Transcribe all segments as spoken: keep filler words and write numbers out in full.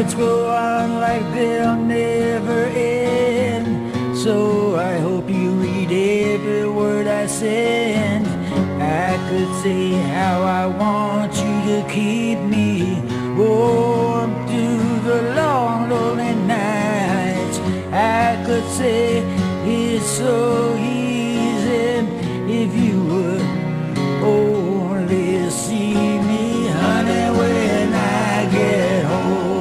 nights go on like they'll never end. So I hope you read every word I send. I could say how I want you to keep me warm through the long, lonely nights. I could say it's so easy if you would only see me, honey, when I get home.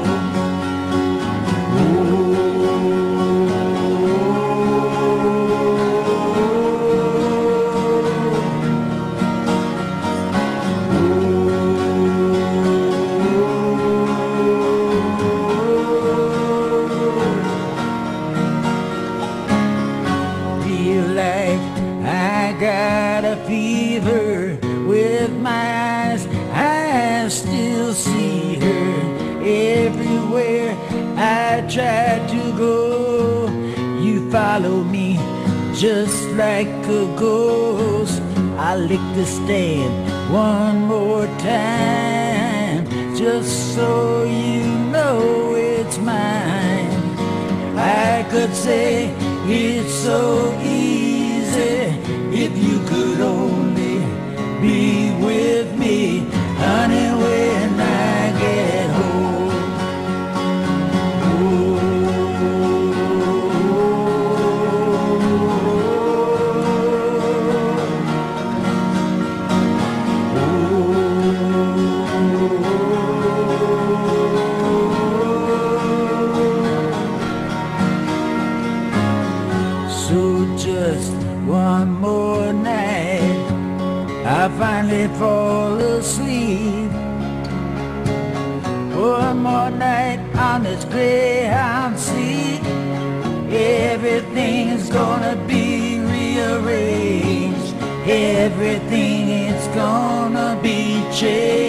Got a fever with my eyes, I still see her everywhere I try to go. You follow me just like a ghost. I lick the stand one more time, just so you know it's mine. I could say it's so easy if you could only be with me, honey, when I get home. So just one more night, I finally fall asleep. One more night on this Greyhound seat. Everything's gonna be rearranged. Everything is gonna be changed.